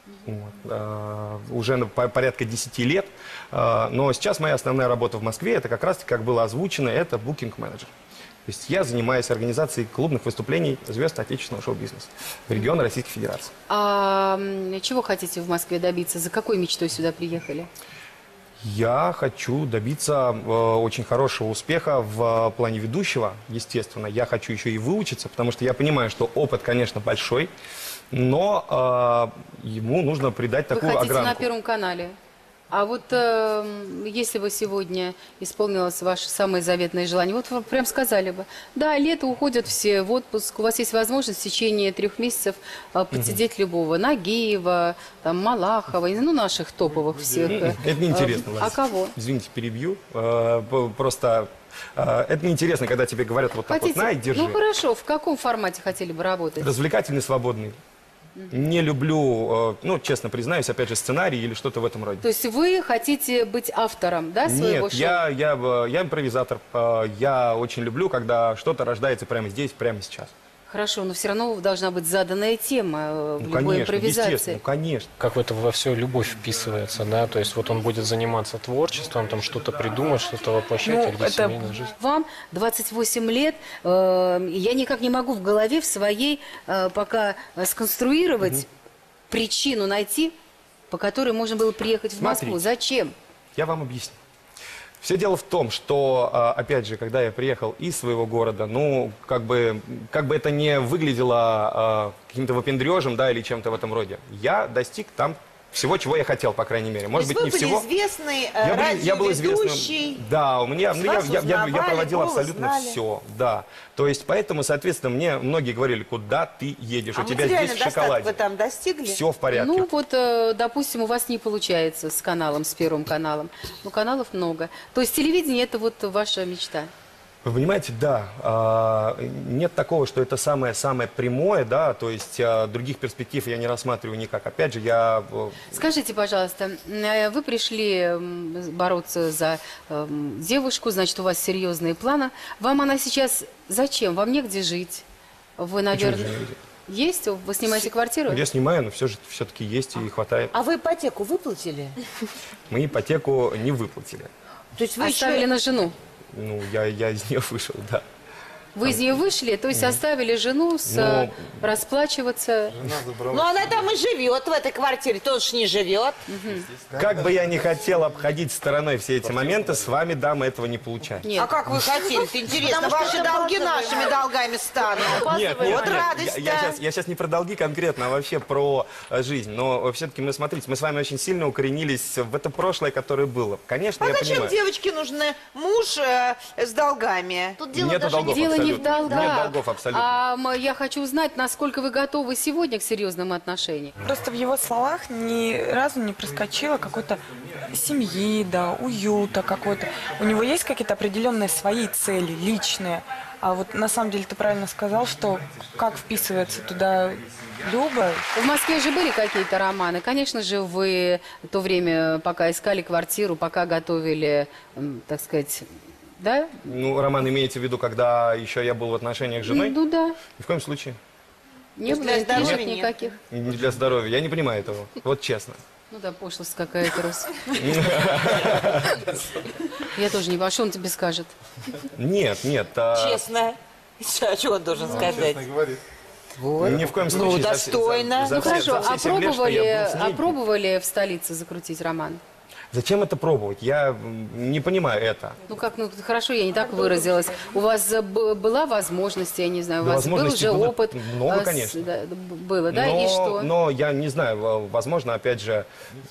Уже порядка 10 лет. Но сейчас моя основная работа в Москве, это как раз, как было озвучено, это букинг-менеджер. То есть я занимаюсь организацией клубных выступлений звезд отечественного шоу-бизнеса в регионе Российской Федерации. А чего хотите в Москве добиться? За какой мечтой сюда приехали? Я хочу добиться очень хорошего успеха в плане ведущего, естественно. Я хочу еще и выучиться, потому что я понимаю, что опыт, конечно, большой, но ему нужно придать такую Вы хотите огранку. на Первом канале. А вот если бы сегодня исполнилось ваше самое заветное желание, вот вы прям сказали бы, да, лето уходят все в отпуск, у вас есть возможность в течение 3 месяцев подсидеть любого, Нагиева, там, Малахова, ну, наших топовых всех. Это неинтересно, А Лариса. кого? Извините, перебью. Просто это неинтересно, когда тебе говорят вот так Хотите? вот, на, держи. Ну, хорошо, в каком формате хотели бы работать? Развлекательный, свободный. Не люблю, честно признаюсь, опять же, сценарий или что-то в этом роде. То есть вы хотите быть автором, да, своего Нет, шоу? я импровизатор. Я очень люблю, когда что-то рождается прямо здесь, прямо сейчас. Хорошо, но все равно должна быть заданная тема в любой Конечно, импровизации. естественно, конечно. Как это во все любовь вписывается, да? То есть вот он будет заниматься творчеством, там что-то придумать, что-то воплощать, а где семейная жизнь. Вам 28 лет, я никак не могу в голове в своей пока сконструировать причину найти, по которой можно было приехать в Москву. Смотрите. Зачем? Я вам объясню. Все дело в том, что, опять же, когда я приехал из своего города, как бы это не выглядело каким-то выпендрежем, да, или чем-то в этом роде, я достиг там всего, чего я хотел, по крайней мере. Может быть, вы не были всего. известный Я был известным. радиоведущий. Да, я узнавали, проводил голос абсолютно знали. все. Да. То есть, поэтому, соответственно, мне многие говорили, куда ты едешь, А у тебя здесь материальный в достаток шоколаде. вы там достигли? Все в порядке. Ну вот, допустим, у вас не получается с каналом, с Первым каналом. Но каналов много. То есть телевидение – это вот ваша мечта? Вы понимаете, да, нет такого, что это самое-самое прямое, да, то есть других перспектив я не рассматриваю никак. Опять же, я... Скажите, пожалуйста, вы пришли бороться за девушку, значит, у вас серьезные планы. Вам она сейчас зачем? Вам негде жить? Вы, наверное... Есть? Вы снимаете квартиру? Я снимаю, но все-таки есть и хватает. А вы ипотеку выплатили? Мы ипотеку не выплатили. То есть вы Оставили на жену? Ну, я из нее вышел, да. Вы из нее вышли, то есть оставили жену расплачиваться? Ну, она там и живет в этой квартире, тот же не живет. Как бы я ни хотел обходить стороной все эти моменты, с вами, дамы, этого не получается. А как вы хотели-то? Интересно, ваши долги нашими долгами станут. Нет, Вот радость, я сейчас не про долги конкретно, а вообще про жизнь. Но все-таки мы, смотрите, мы с вами очень сильно укоренились в это прошлое, которое было. Конечно, А я зачем понимаю. девочке нужны муж с долгами? Тут Нету долгов Дело не в абсолютно. долгах. Нет долгов абсолютно. Я хочу узнать, насколько вы готовы сегодня к серьезным отношениям. Просто в его словах ни разу не проскочило какой-то семьи, да, уюта какой-то. У него есть какие-то определенные свои цели, личные. А вот на самом деле ты правильно сказал, что как вписывается туда Люба. В Москве же были какие-то романы. Конечно же, вы в то время, пока искали квартиру, пока готовили, так сказать, да? Ну, Роман, имеете в виду, когда еще я был в отношениях с женой? Ну да. Ни в коем случае. Не было интрижек никаких. Не для здоровья. Я не понимаю этого. Вот честно. Ну да, пошлость какая-то, Рус. Я тоже не понимаю, что он тебе скажет. Нет. Честно. А что он должен сказать? Вот. Ни в коем случае. Ну, достойно. Ну хорошо, а пробовали в столице закрутить роман? Зачем это пробовать? Я не понимаю это. Ну как, ну хорошо, я не так выразилась. У вас была возможность, я не знаю, у вас был уже опыт. Много, конечно. Было, да? И что? Но я не знаю, возможно, опять же,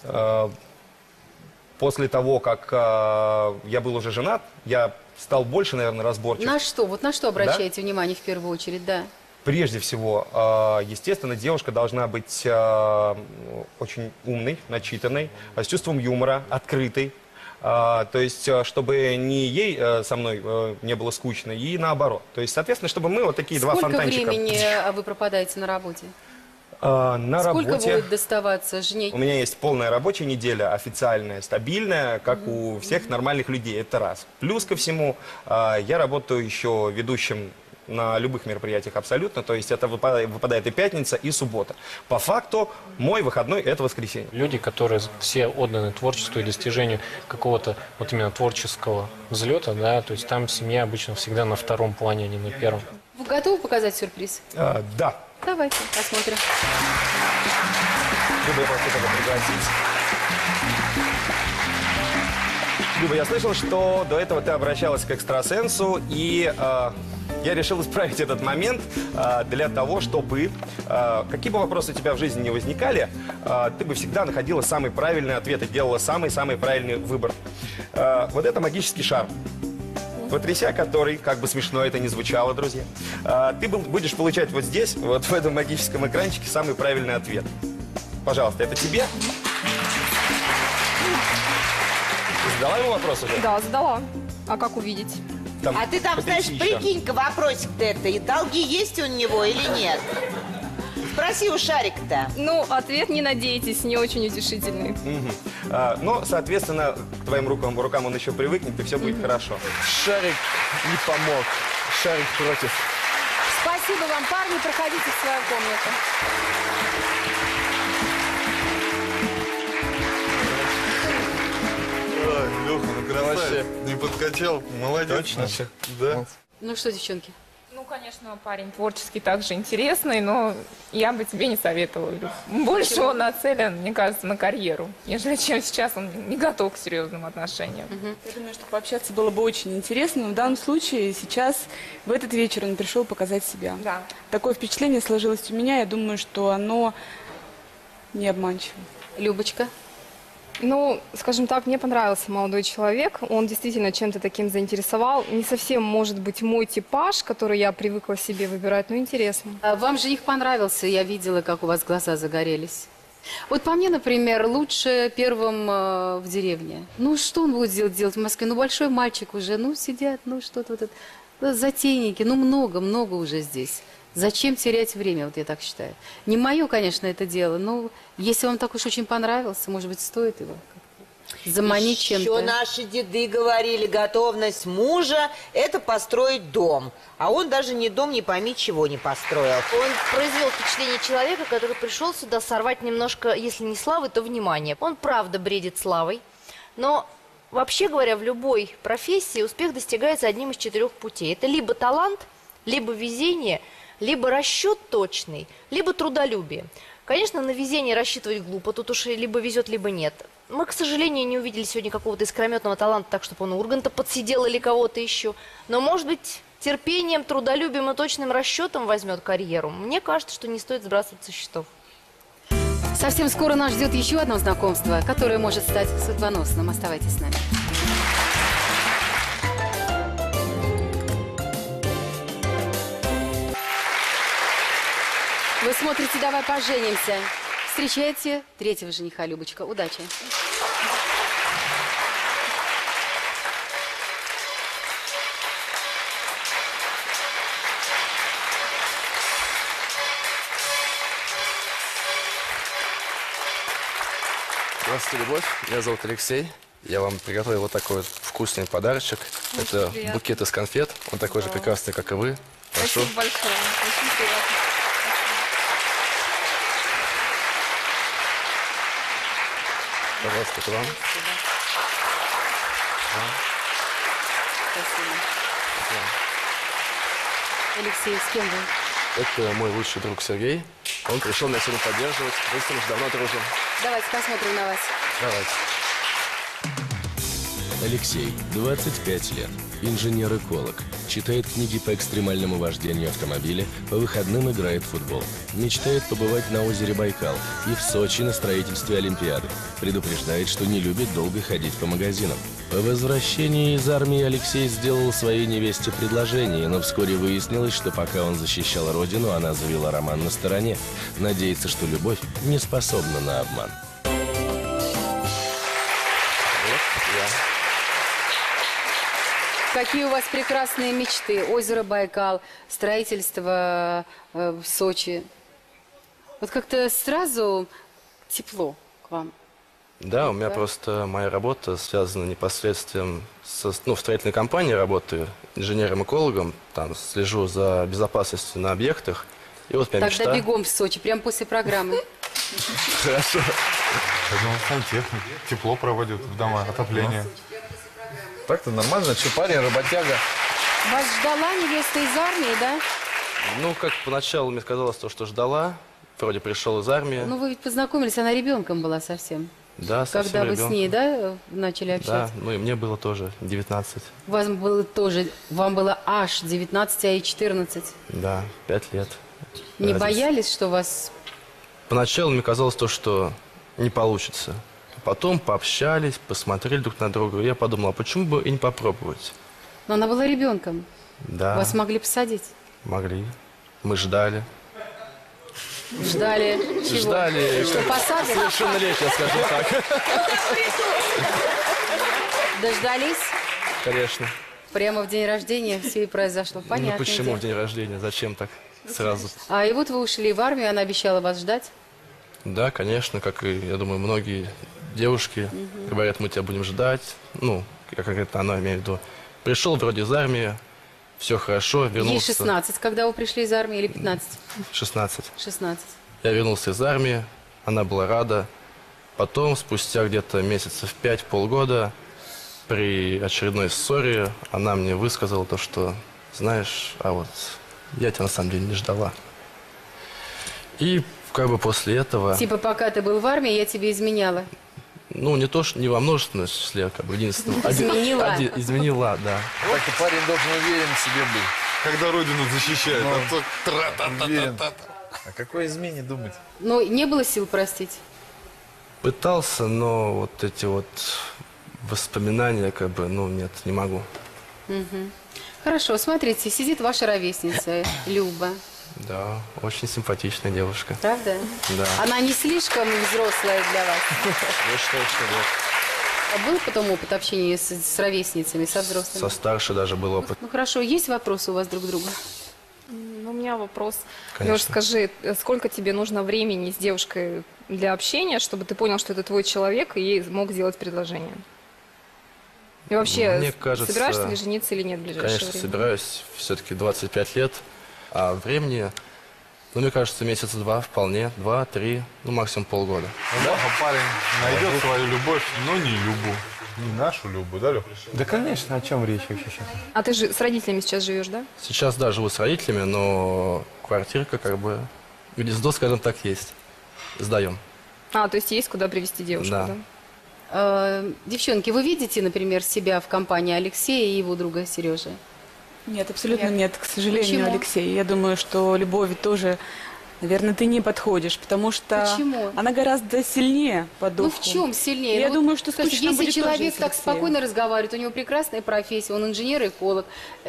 после того, как я был уже женат, я стал больше, наверное, разборчив. На что? Вот на что обращаете внимание в первую очередь, да? Прежде всего, естественно, девушка должна быть очень умной, начитанной, с чувством юмора, открытой. То есть, чтобы ни ей со мной не было скучно, и наоборот. То есть, соответственно, чтобы мы вот такие два фонтанчика. Сколько времени вы пропадаете на работе? На Сколько работе будет доставаться жене? у меня есть полная рабочая неделя, официальная, стабильная, как у всех нормальных людей. Это раз. Плюс ко всему, я работаю еще ведущим на любых мероприятиях абсолютно, то есть это выпадает и пятница, и суббота. По факту мой выходной – это воскресенье. Люди, которые все отданы творчеству и достижению какого-то вот именно творческого взлета, да, то есть там семья обычно всегда на втором плане, а не на первом. Вы готовы показать сюрприз? Да. Давайте посмотрим. Люба, я прошу тебя пригласить. Люба, я слышал, что до этого ты обращалась к экстрасенсу, и я решил исправить этот момент для того, чтобы, какие бы вопросы у тебя в жизни не возникали, ты бы всегда находила самый правильный ответ и делала самый-самый правильный выбор. Вот это магический шар, потряся который, как бы смешно это ни звучало, друзья, ты будешь получать вот здесь, вот в этом магическом экранчике, самый правильный ответ. Пожалуйста, это тебе. Задала ему вопрос уже? Да, задала. А как увидеть? А ты там, знаешь, прикинь-ка вопросик-то это, и долги есть у него или нет? Спроси у Шарика-то. Ну, ответ не надейтесь, не очень утешительный. Но, соответственно, к твоим рукам он еще привыкнет, и все будет хорошо. Шарик не помог. Шарик против. Спасибо вам, парни, проходите в свою комнату. Леха, ну красавец. Не подкачал. Молодец. Точно? Да. Ну что, девчонки? Ну, конечно, парень творческий также интересный, но я бы тебе не советовала. Больше он нацелен, мне кажется, на карьеру, нежели чем сейчас он не готов к серьезным отношениям. Я думаю, что пообщаться было бы очень интересно, но в данном случае сейчас, в этот вечер он пришел показать себя. Да. Такое впечатление сложилось у меня, я думаю, что оно не обманчиво. Любочка? Ну, скажем так, мне понравился молодой человек. Он действительно чем-то таким заинтересовал. Не совсем, может быть, мой типаж, который я привыкла себе выбирать, но интересно. А вам жених понравился, я видела, как у вас глаза загорелись. Вот по мне, например, лучше первым в деревне. Ну, что он будет делать в Москве? Ну, большой мальчик уже, ну, сидят, ну, что-то вот это. Затейники, ну, много уже здесь. Зачем терять время, вот я так считаю. Не мое, конечно, это дело, но если вам так уж очень понравился, может быть, стоит его как-то. Заманить Еще чем-то. наши деды говорили, готовность мужа – это построить дом. А он даже ни дом, ни пойми чего не построил. Он произвел впечатление человека, который пришел сюда сорвать немножко, если не славы, то внимание. Он правда бредит славой, но вообще говоря, в любой профессии успех достигается одним из 4 путей. Это либо талант, либо везение, либо расчет точный, либо трудолюбие. Конечно, на везение рассчитывать глупо, тут уж либо везет, либо нет. Мы, к сожалению, не увидели сегодня какого-то искрометного таланта, так, чтобы он у Урганта подсидел или кого-то еще. Но, может быть, терпением, трудолюбием и точным расчетом возьмет карьеру. Мне кажется, что не стоит сбрасывать со счетов. Совсем скоро нас ждет еще одно знакомство, которое может стать судьбоносным. Оставайтесь с нами. Вы смотрите «Давай поженимся». Встречайте третьего жениха, Любочка. Удачи. Здравствуйте, Любовь. Меня зовут Алексей. Я вам приготовил вот такой вот вкусный подарочек. Это приятно. букет из конфет. Он такой же прекрасный, как и вы. Прошу. Спасибо большое. Очень приятно. Пожалуйста, это вам. Алексей, с кем вы? Это мой лучший друг Сергей. Он пришел меня сегодня поддерживать. Мы с ним уже давно дружим. Давайте посмотрим на вас. Давайте. Алексей, 25 лет, инженер-эколог, читает книги по экстремальному вождению автомобиля, по выходным играет в футбол, мечтает побывать на озере Байкал и в Сочи на строительстве Олимпиады, предупреждает, что не любит долго ходить по магазинам. По возвращении из армии Алексей сделал своей невесте предложение, но вскоре выяснилось, что пока он защищал родину, она завела роман на стороне. Надеется, что любовь не способна на обман. Какие у вас прекрасные мечты? Озеро Байкал, строительство в Сочи. Вот как-то сразу тепло к вам. Да, у меня просто моя работа связана непосредственно в строительной компании работаю, инженером-экологом, там слежу за безопасностью на объектах. И вот моя Тогда мечта... бегом в Сочи, прямо после программы. Хорошо. Я думал, сантехник. Тепло проводят в дома, отопление. Так-то нормально, что парень работяга. Вас ждала невеста из армии, да? Ну, как поначалу мне казалось, что ждала. Вроде пришел из армии. Ну, вы ведь познакомились, она ребенком была совсем. Да, совсем Когда вы ребенком. с ней, да, начали общаться? Да, ну и мне было тоже 19. Вам было аж 19, а и 14. Да, 5 лет. Не разница. боялись, что вас... Поначалу мне казалось что не получится. Потом пообщались, посмотрели друг на друга. И я подумал, а почему бы и не попробовать? Но она была ребенком. Да. Вас могли посадить. Могли. Мы ждали. Ждали чего? Ждали. Что посадят? Совершеннолетие, скажем так. Дождались? Конечно. Прямо в день рождения все и произошло. Понятно. Ну почему в день рождения? Зачем так сразу? А и вот вы ушли в армию, она обещала вас ждать. Да, конечно, как и, я думаю, многие девушки говорят, мы тебя будем ждать. Ну, как это она, имею в виду. Пришел вроде из армии, все хорошо, вернулся. Ей 16, когда вы пришли из армии, или 15? 16. 16. Я вернулся из армии, она была рада. Потом, спустя где-то месяцев 5, полгода, при очередной ссоре, она мне высказала то, что, знаешь, а вот я тебя на самом деле не ждала. И как бы после этого... Типа, пока ты был в армии, я тебе изменяла. Ну, не то, что не во множественном числе, как бы единственном. Изменила. Изменила, да. Так-то парень должен уверен в себе быть. Когда родину защищает, Ну, а то тра-та-та-та-та. О какой измене думать? Но не было сил простить. Пытался, но вот эти вот воспоминания, как бы, ну, нет, не могу. Мгм. Хорошо, смотрите, сидит ваша ровесница, Люба. Да, очень симпатичная девушка. Правда? Да. Она не слишком взрослая для вас. Я считаю, что нет. А был потом опыт общения с ровесницами, со взрослыми? Со старше даже был опыт. Ну хорошо, есть вопросы у вас друг к другу? Ну, у меня вопрос. Конечно. Леш, скажи, сколько тебе нужно времени с девушкой для общения, чтобы ты понял, что это твой человек, и мог сделать предложение. И вообще, Мне кажется, собираешься ли жениться или нет в ближайшее Конечно, время? собираюсь. Все-таки 25 лет. А времени, ну, мне кажется, месяца 2 вполне. 2-3, ну, максимум полгода. Парень найдет свою любовь, но не Любу. Не нашу Любу, да, Лёх? Да, конечно, о чем речь вообще сейчас? А ты же с родителями сейчас живешь, да? Сейчас, да, живу с родителями, но квартирка, как бы, гнездо, скажем так, есть. Сдаем. А, то есть есть куда привезти девушку, Да. да? Девчонки, вы видите, например, себя в компании Алексея и его друга Сережи? Нет, абсолютно нет, к сожалению, Почему? Алексей. Я думаю, что Любови тоже, наверное, ты не подходишь, потому что Почему? она гораздо сильнее по духу. Ну в чем сильнее? Я Ну, думаю, что слушайте, скучно если будет тоже, человек если так Алексеем. спокойно разговаривает, у него прекрасная профессия, он инженер-эколог,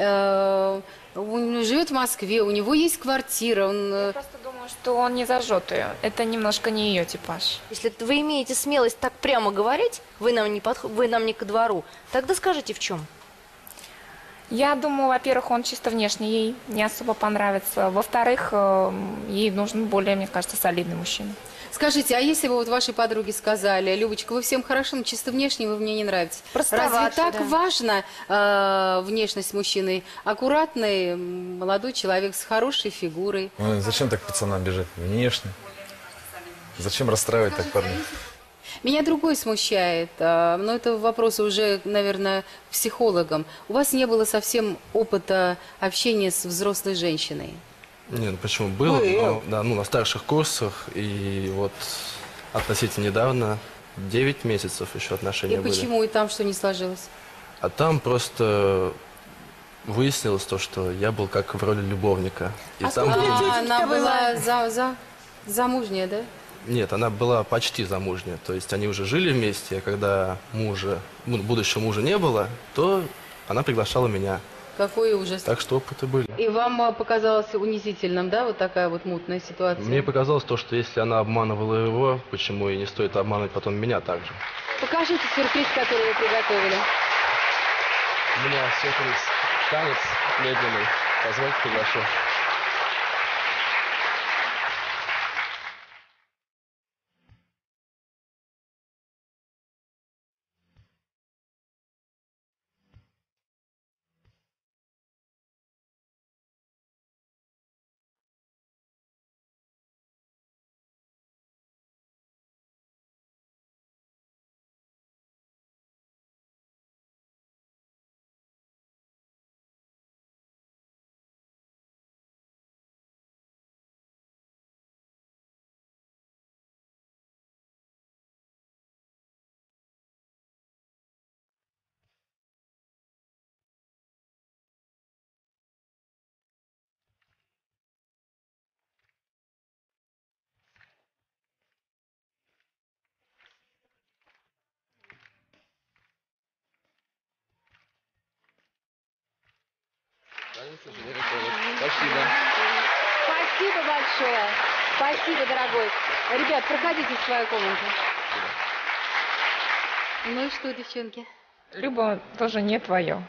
он живет в Москве, у него есть квартира, он... Я просто думаю, что он не зажжет ее. Это немножко не ее типаж. Если вы имеете смелость так прямо говорить, вы нам не ко двору, тогда скажите в чем. Я думаю, во-первых, он чисто внешне ей не особо понравится. Во-вторых, ей нужен более, мне кажется, солидный мужчина. Скажите, а если бы вот вашей подруге сказали: Любочка, вы всем хорошо, но чисто внешне вы мне не нравитесь. Разве Простоват, так да. важно внешность мужчины? Аккуратный молодой человек с хорошей фигурой. Ой, зачем так пацанам бежать? Внешне. Зачем расстраивать так парней? Меня другой смущает, но это вопрос уже, наверное, к психологам. У вас не было совсем опыта общения с взрослой женщиной. Нет, ну почему? Было, но, да, ну, на старших курсах, и вот относительно недавно, 9 месяцев еще отношения И были. почему и там что не сложилось? А там просто выяснилось то, что я был как в роли любовника. И там было- Она была замужняя, да? Нет, она была почти замужняя. То есть они уже жили вместе, а когда будущего мужа не было, то она приглашала меня. Какой ужас. Так что опыты были. И вам показалось унизительным, да, вот такая вот мутная ситуация? Мне показалось то, что если она обманывала его, почему и не стоит обманывать потом меня также. Покажите сюрприз, который вы приготовили. У меня сюрприз. Танец медленный. Позвольте, приглашу. Спасибо. Спасибо большое. Спасибо, дорогой. Ребят, проходите в свою комнату. Ну и что, девчонки? Люба тоже не твое.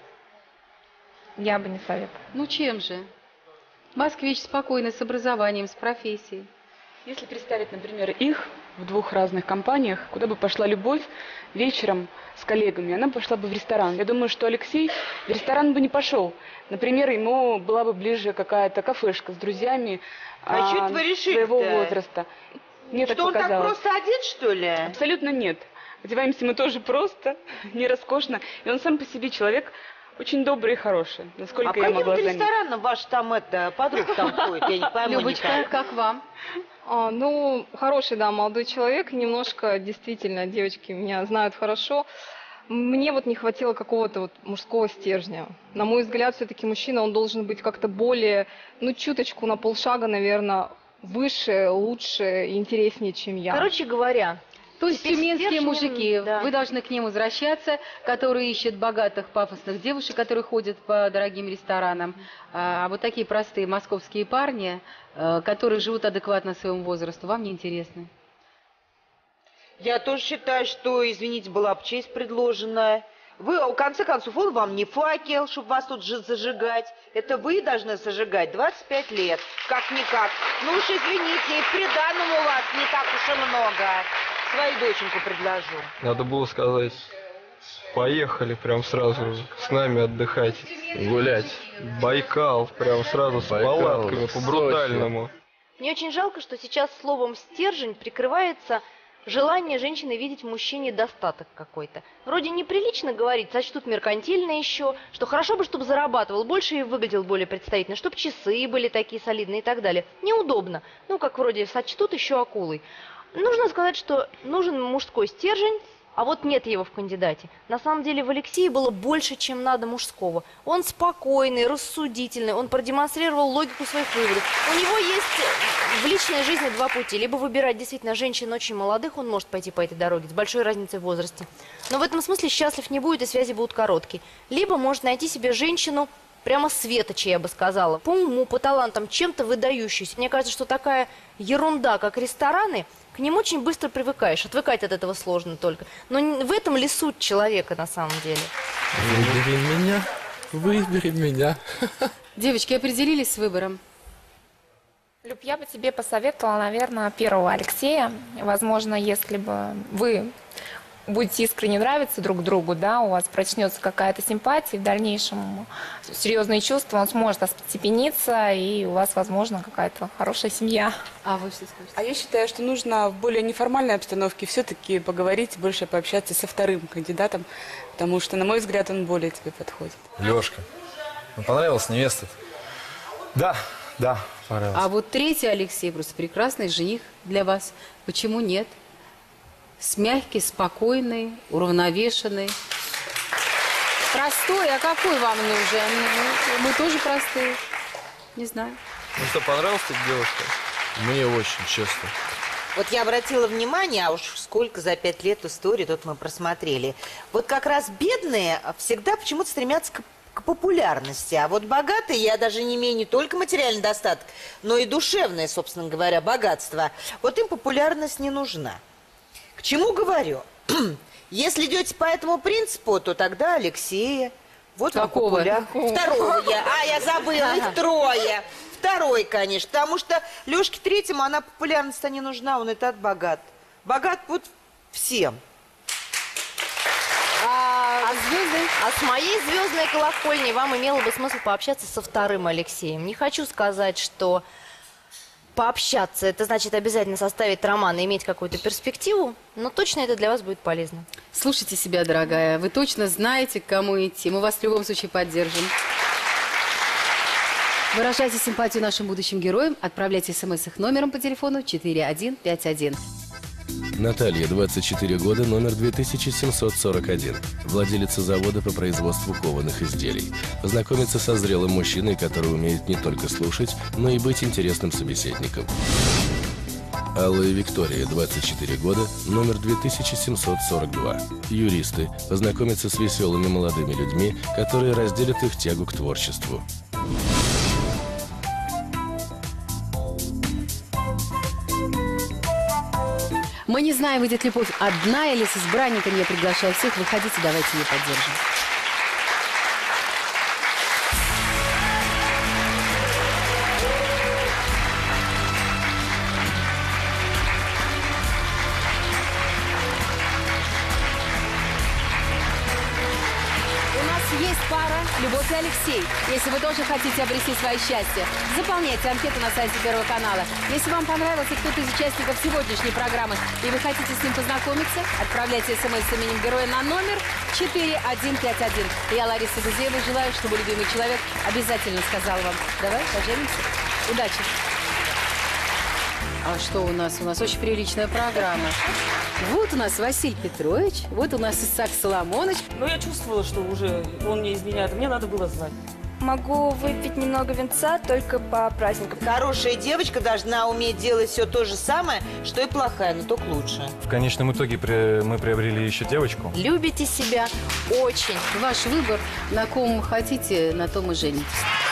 Я бы не советовала. Ну чем же? Москвич спокойный, с образованием, с профессией. Если представить, например, их в двух разных компаниях, куда бы пошла Любовь вечером с коллегами, она пошла бы в ресторан. Я думаю, что Алексей в ресторан бы не пошел. Например, ему была бы ближе какая-то кафешка с друзьями А что вы решили-то? своего возраста. Мне Что так он так показалось. просто одет, что ли? Абсолютно нет. Одеваемся мы тоже просто, не роскошно. И он сам по себе человек очень добрый и хороший, насколько я могла каким заметить. ресторанам ваш там подруга там ходит? Я не пойму Любочка, никак. как вам? Ну, хороший, да, молодой человек. Немножко, действительно, девочки меня знают хорошо. Мне вот не хватило какого-то вот мужского стержня. На мой взгляд, все-таки мужчина, он должен быть как-то более, ну, чуточку на полшага, наверное, выше, лучше и интереснее, чем я. Короче говоря, То есть теперь тюменские Стержнев, мужики, да. вы должны к ним возвращаться, которые ищут богатых, пафосных девушек, которые ходят по дорогим ресторанам. А вот такие простые московские парни, которые живут адекватно своему возрасту, вам не интересны? Я тоже считаю, что, извините, была бы честь предложена. Вы, в конце концов, он вам не факел, чтобы вас тут же зажигать. Это вы должны зажигать 25 лет, как-никак. Ну уж извините, и в приданом у вас не так уж и много. Свою доченьку предложу. Надо было сказать, поехали прям сразу с нами отдыхать. Гулять. Байкал, прям сразу с палатками, по-брутальному. Мне очень жалко, что сейчас словом «стержень» прикрывается желание женщины видеть в мужчине достаток какой-то. Вроде неприлично говорить, сочтут меркантильно еще, что хорошо бы, чтобы зарабатывал больше и выглядел более представительно, чтобы часы были такие солидные и так далее. Неудобно. Ну, как вроде сочтут еще акулой. Нужно сказать, что нужен мужской стержень, а вот нет его в кандидате. На самом деле в Алексее было больше, чем надо мужского. Он спокойный, рассудительный, он продемонстрировал логику своих выводов. У него есть в личной жизни два пути. Либо выбирать действительно женщин очень молодых, он может пойти по этой дороге, с большой разницей в возрасте. Но в этом смысле счастлив не будет, и связи будут короткие. Либо может найти себе женщину, прямо светочей, я бы сказала, по уму, по талантам, чем-то выдающуюся. Мне кажется, что такая ерунда, как рестораны, к ним очень быстро привыкаешь. Отвыкать от этого сложно только. Но в этом ли суть человека на самом деле? Выбери меня. Девочки, определились с выбором? Люб, я бы тебе посоветовала, наверное, первого Алексея. Возможно, если бы вы будете искренне нравиться друг другу, да, у вас прочнется какая-то симпатия, в дальнейшем серьезные чувства, он сможет остепениться, и у вас, возможно, какая-то хорошая семья. А вы что скажете? А я считаю, что нужно в более неформальной обстановке все-таки поговорить, больше пообщаться со вторым кандидатом, потому что, на мой взгляд, он более тебе подходит. Лешка, ну понравилась невеста? Да, понравилась. А вот третий Алексей просто прекрасный жених для вас. Почему нет? Мягкий, спокойный, уравновешенный. Простой, а какой вам нужен? Мы тоже простые. Не знаю. Ну что, понравилась эта девушка? Мне очень, честно. Вот я обратила внимание, а уж сколько за 5 лет истории тут мы просмотрели. Вот как раз бедные всегда почему-то стремятся к популярности. А вот богатые, я даже не имею не только материальный достаток, но и душевное, собственно говоря, богатство. Вот им популярность не нужна. К чему говорю? Если идете по этому принципу, то тогда Алексея. Вот какого? Второго я. Я забыла, их трое. Второй, конечно. Потому что Лешке третьему она популярность-то не нужна, он и так богат. Богат вот всем. А с моей звездной колокольни вам имело бы смысл пообщаться со вторым Алексеем. Не хочу сказать, что пообщаться, это значит обязательно составить роман и иметь какую-то перспективу, но точно это для вас будет полезно. Слушайте себя, дорогая. Вы точно знаете, к кому идти. Мы вас в любом случае поддержим. Выражайте симпатию нашим будущим героям. Отправляйте смс их номером по телефону 4151. Наталья, 24 года, номер 2741. Владелица завода по производству кованых изделий. Познакомиться со зрелым мужчиной, который умеет не только слушать, но и быть интересным собеседником. Алла и Виктория, 24 года, номер 2742. Юристы. Познакомиться с веселыми молодыми людьми, которые разделят их тягу к творчеству. Мы не знаем, выйдет любовь одна или с избранником. Я приглашаю всех. Выходите, давайте ее поддержим. Есть пара «Любовь и Алексей». Если вы тоже хотите обрести свое счастье, заполняйте анкету на сайте Первого канала. Если вам понравился кто-то из участников сегодняшней программы и вы хотите с ним познакомиться, отправляйте смс с именем героя на номер 4151. Я, Лариса Гузеева, желаю, чтобы любимый человек обязательно сказал вам: давай поженимся. Удачи! А что у нас? У нас очень приличная программа. Вот у нас Василий Петрович, вот у нас Исаак Соломонович. Ну, я чувствовала, что уже он мне изменяет. Мне надо было знать. Могу выпить немного винца только по праздникам. Хорошая девочка должна уметь делать все то же самое, что и плохая, но только лучше. В конечном итоге мы приобрели еще девочку. Любите себя очень. Ваш выбор, на ком хотите, на том и женитесь.